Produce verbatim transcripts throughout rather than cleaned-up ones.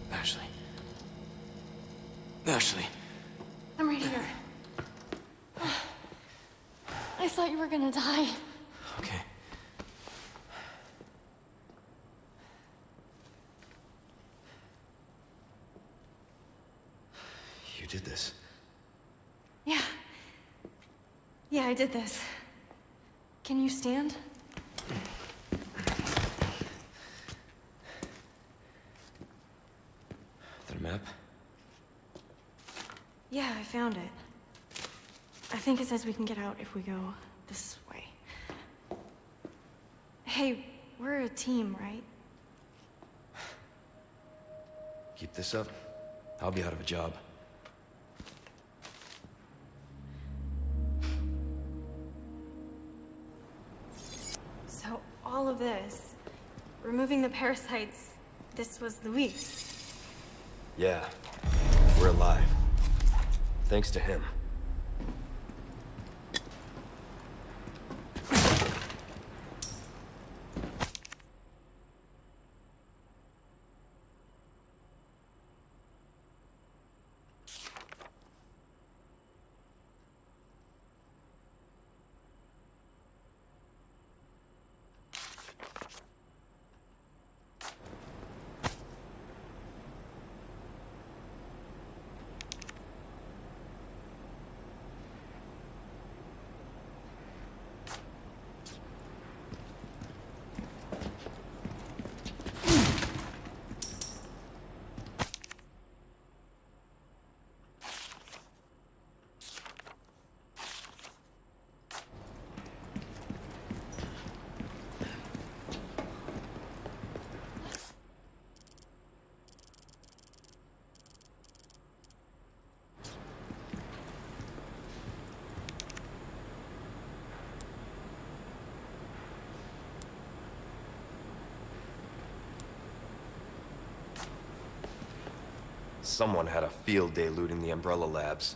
Ashley. Ashley. I'm right here. I thought you were gonna die. Okay. You did this. Yeah. Yeah, I did this. Can you stand? The map? Yeah, I found it. I think it says we can get out if we go this way. Hey, we're a team, right? Keep this up, I'll be out of a job. So, all of this, removing the parasites, this was Luis. Yeah, we're alive. Thanks to him. Someone had a field day looting the Umbrella Labs.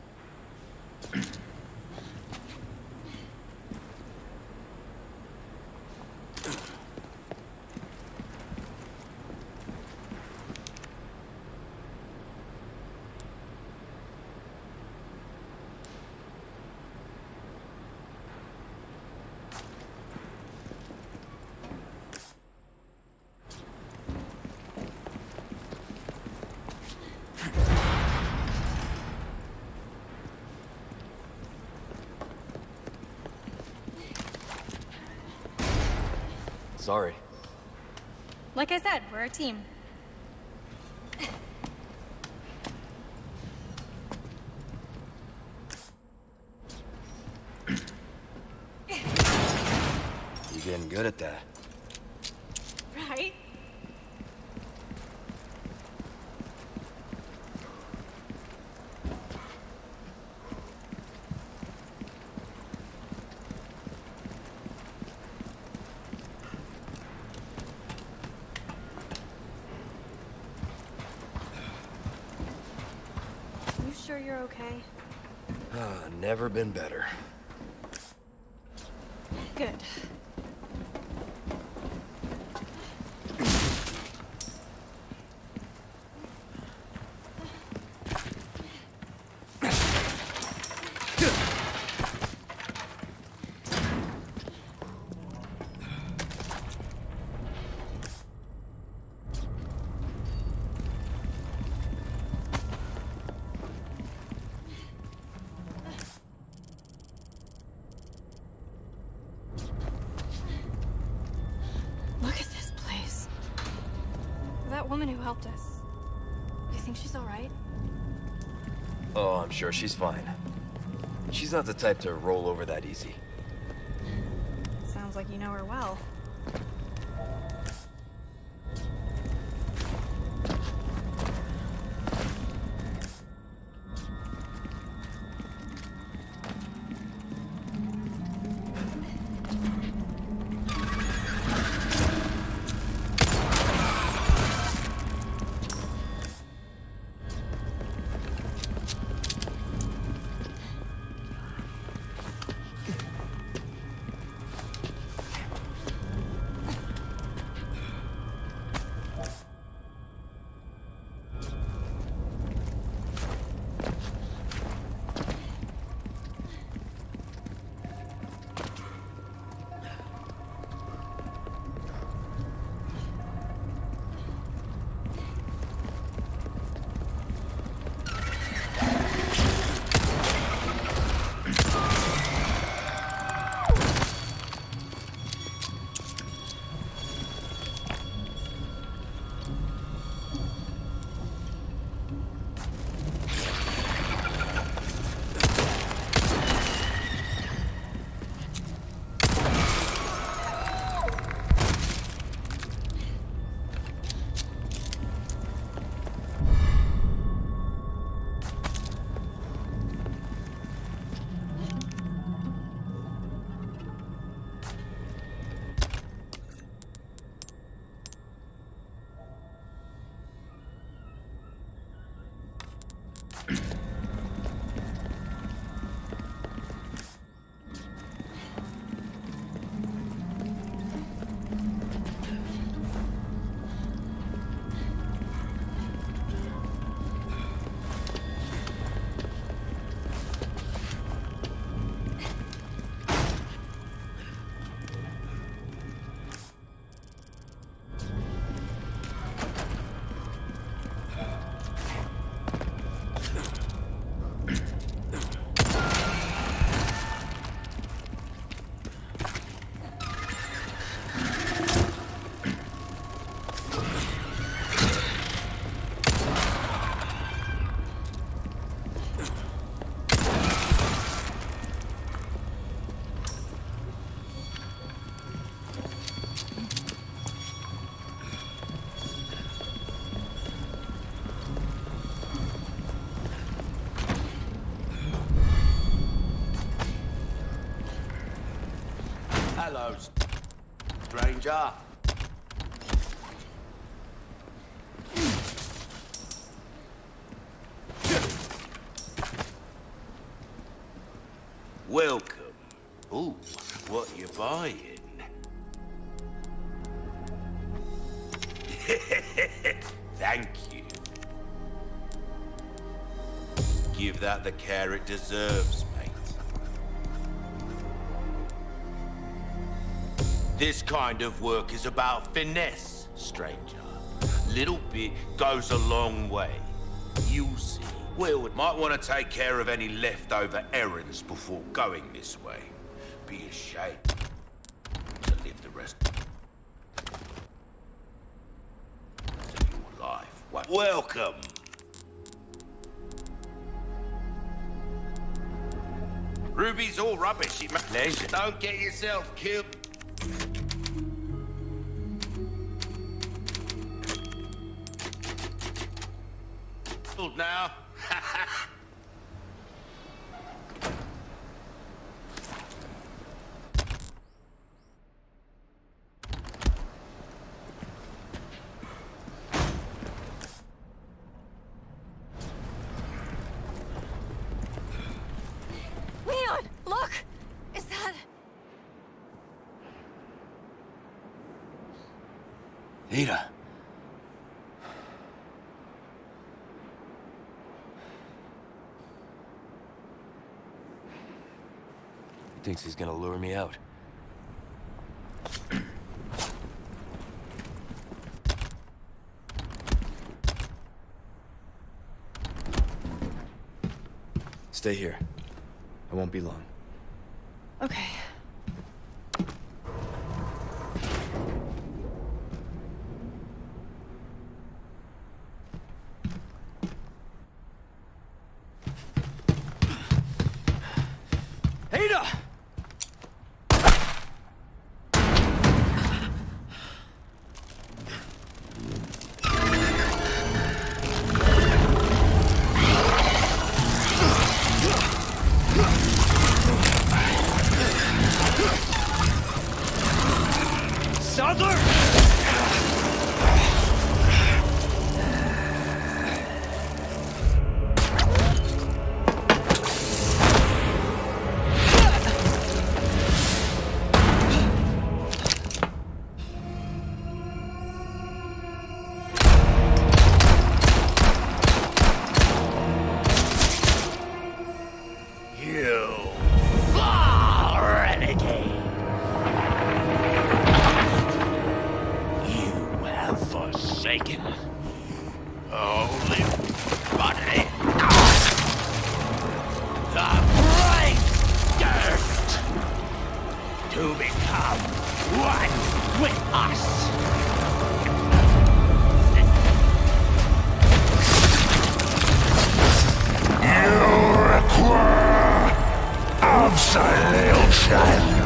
Sorry. Like I said, we're a team. You're getting good at that. Right? Sure you're okay? Uh, never been better. Good. That woman who helped us. You think she's all right? Oh, I'm sure she's fine. She's not the type to roll over that easy. Sounds like you know her well. goes. Stranger. Welcome. Ooh, what you buying? Thank you. Give that the care it deserves, mate. This kind of work is about finesse, stranger. Little bit goes a long way. You'll see. Well, might want to take care of any leftover errands before going this way. Be ashamed to live the rest of your life. What? Welcome. Ruby's all rubbish. It makes pleasure. Don't get yourself killed. Now. Leon, look! Is that... Ada. Thinks he's gonna lure me out. Stay here. I won't be long. Okay. Ada! Sadler! Holy body! The bright dirt to become one with us. You require absolution.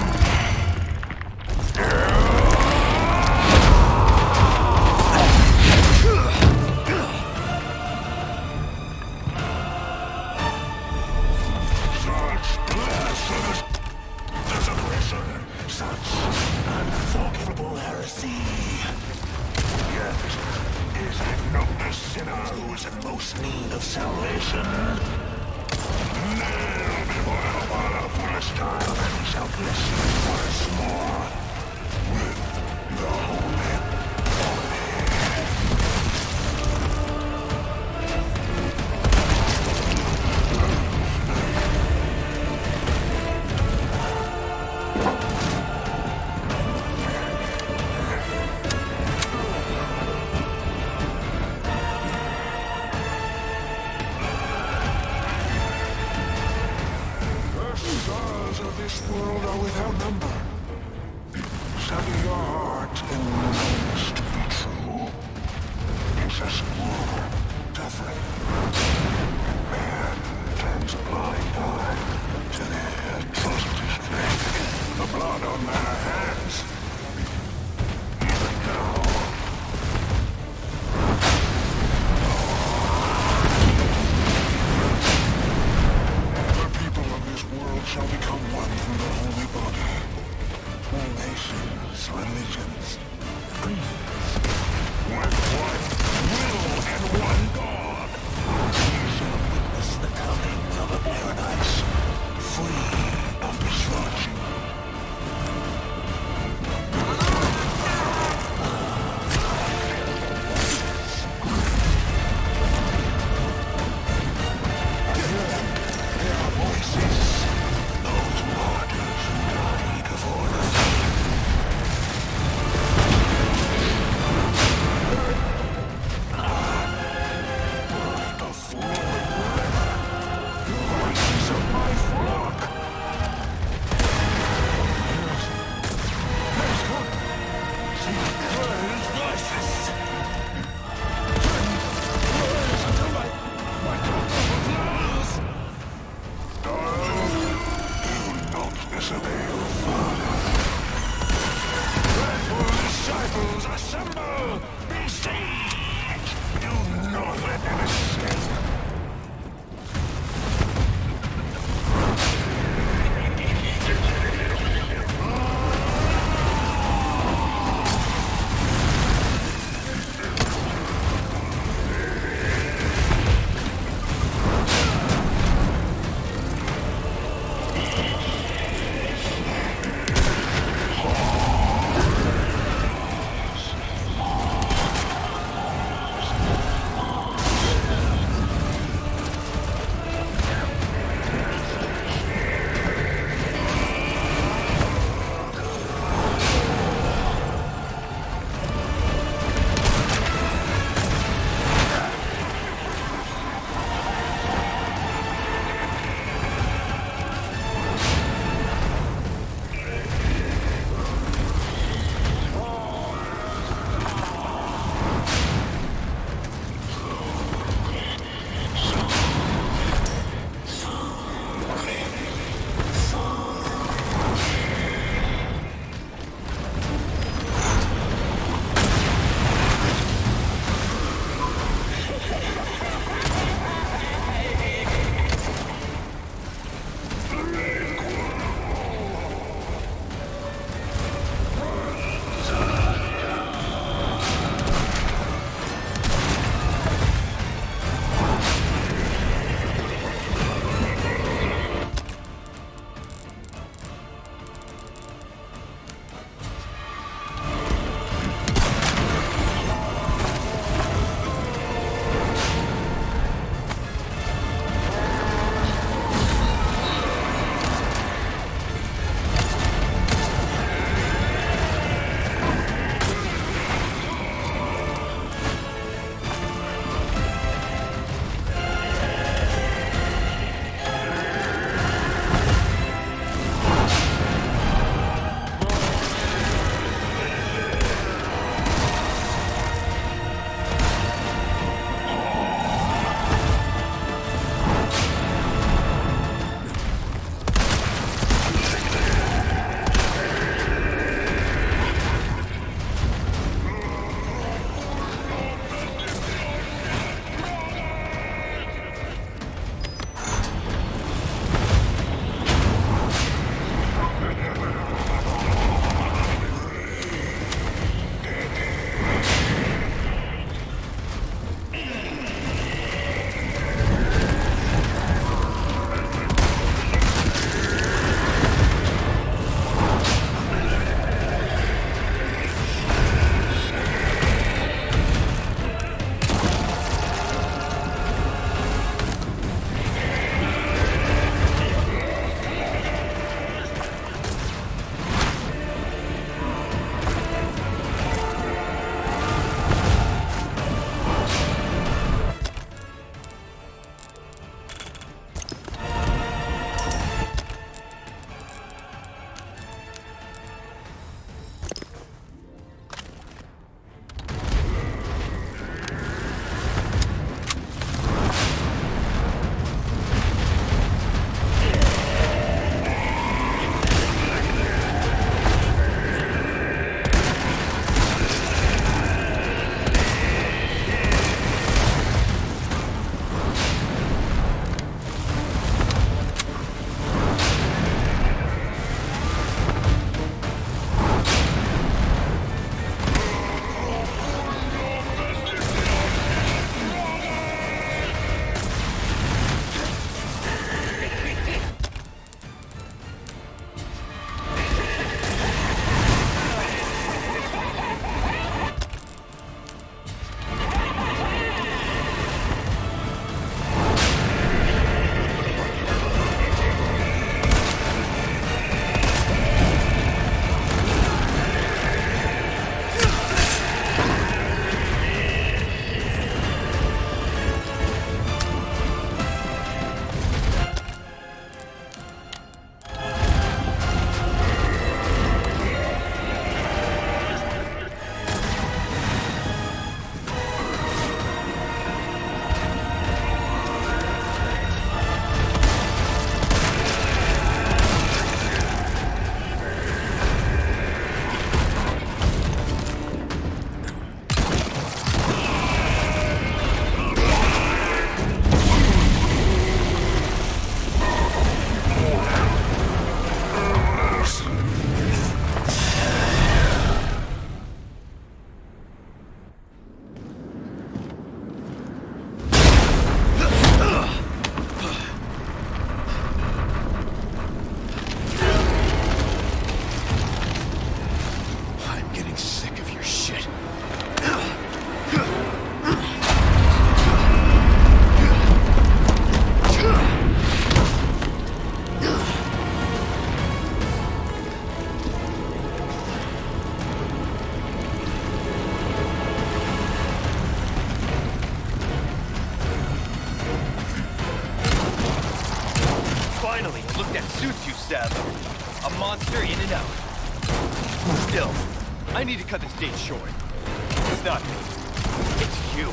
knows you, Sadler. A monster in and out. Still, I need to cut this date short. It's not me. It's you.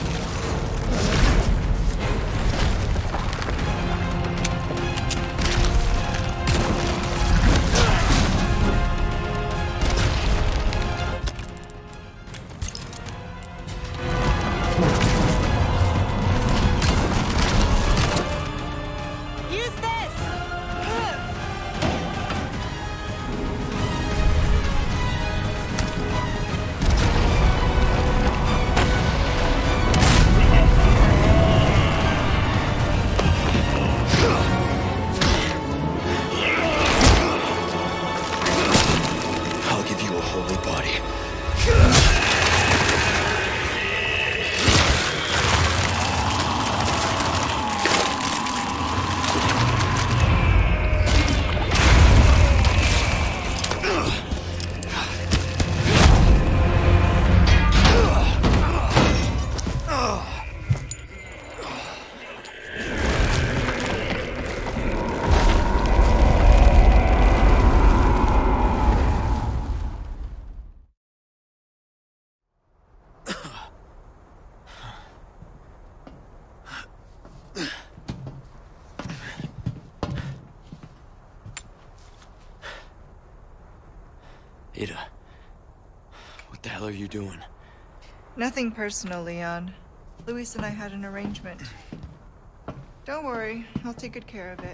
Ada, what the hell are you doing? Nothing personal, Leon. Luis and I had an arrangement. Don't worry, I'll take good care of it.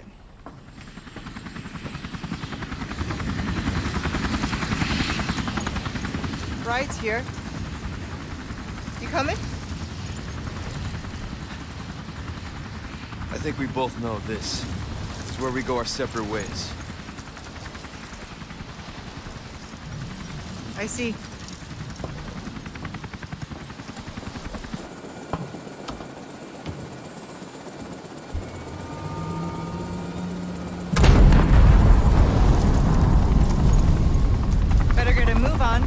Ride's here. You coming? I think we both know this. It's where we go our separate ways. I see. Better get a move on.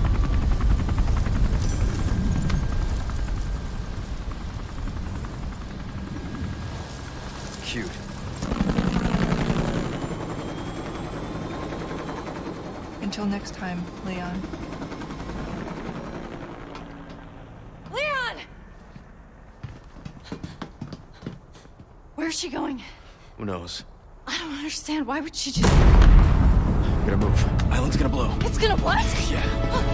Cute. Until next time, Leon. Leon! Where's she going? Who knows? I don't understand. Why would she just... Gotta move. Island's gonna blow. It's gonna what? Yeah.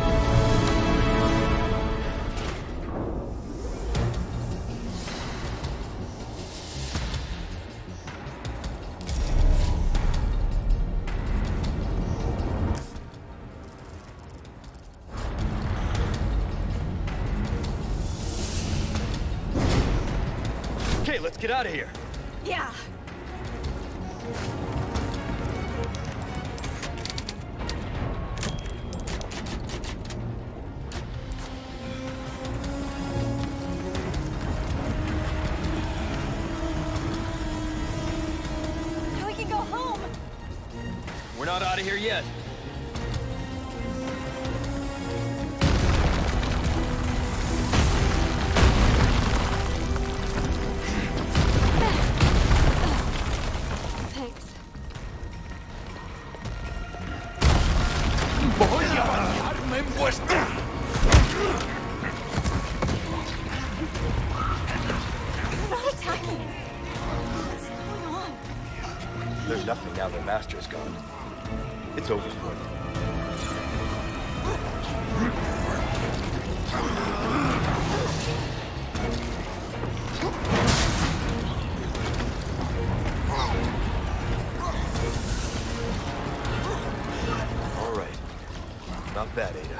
Okay, let's get out of here. Yeah. Now we can go home. We're not out of here yet. Thanks. Voy a bañarme en vuestra... They're not attacking. What's going on? There's nothing now that Master's gone. It's over for them. All right. Not bad, Ada.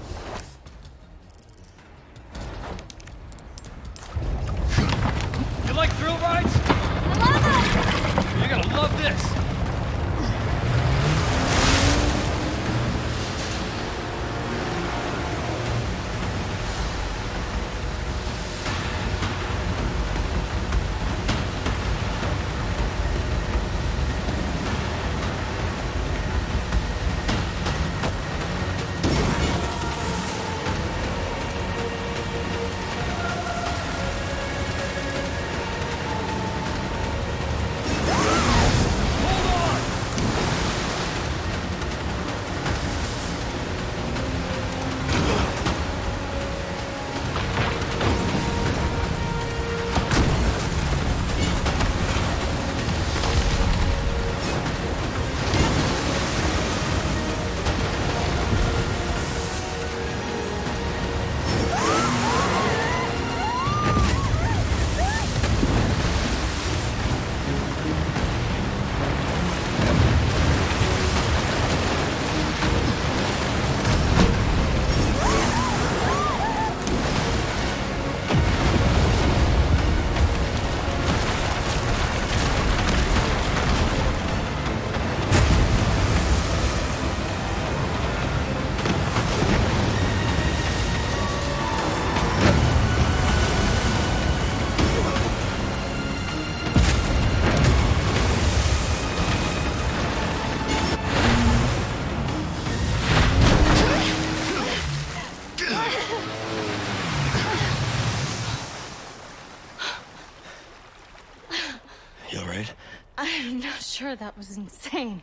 You like thrill rides? I love it! You're gonna love this. I'm not sure that was insane.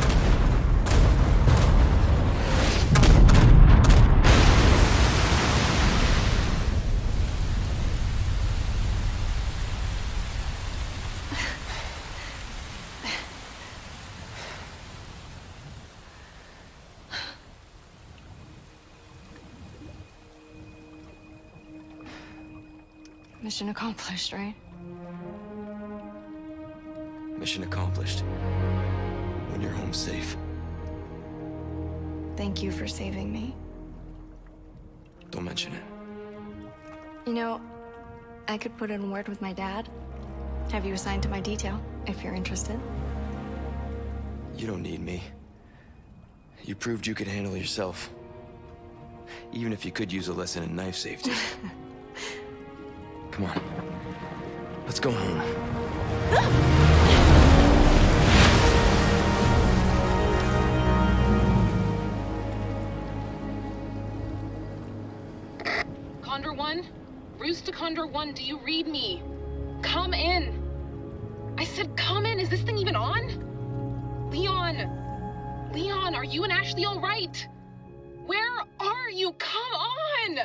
Mission accomplished, right? Mission accomplished. When you're home safe. Thank you for saving me. Don't mention it. You know, I could put in a word with my dad. Have you assigned to my detail, if you're interested. You don't need me. You proved you could handle yourself. Even if you could use a lesson in knife safety. Come on. Let's go home. Condor one? Roost to Condor one, do you read me? Come in. I said come in. Is this thing even on? Leon. Leon, are you and Ashley all right? Where are you? Come on!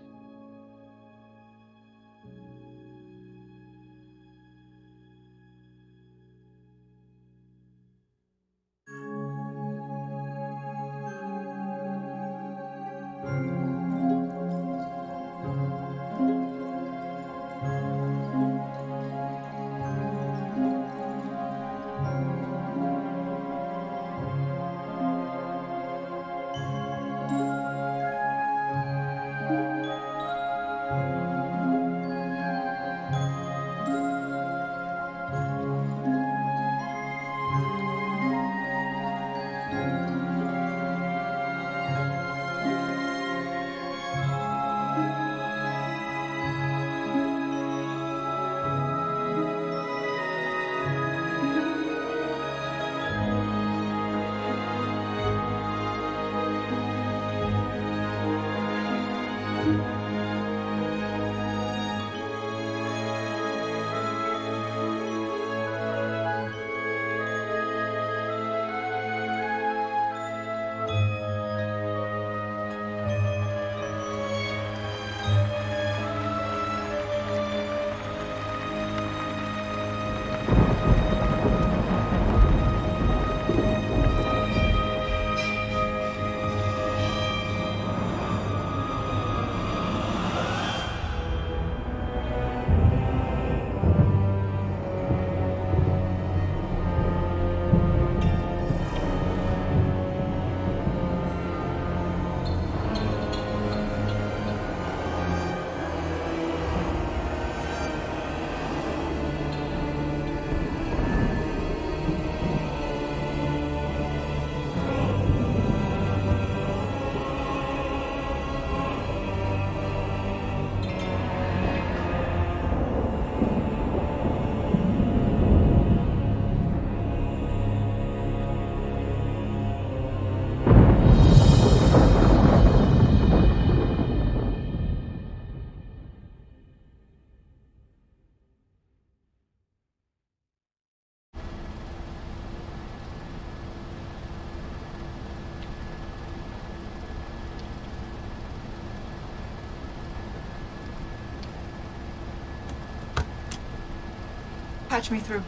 Patch me through.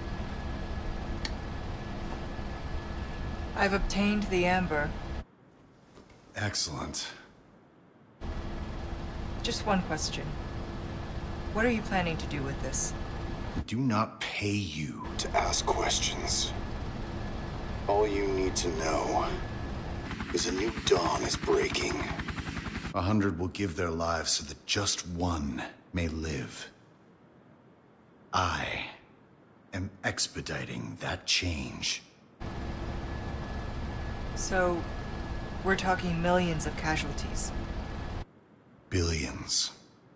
I've obtained the amber. Excellent. Just one question. What are you planning to do with this? I do not pay you to ask questions. All you need to know is a new dawn is breaking. A hundred will give their lives so that just one may live. I am expediting that change. So, we're talking millions of casualties. Billions.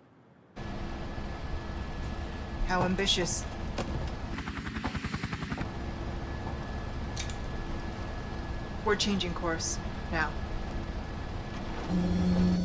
How ambitious. We're changing course, now.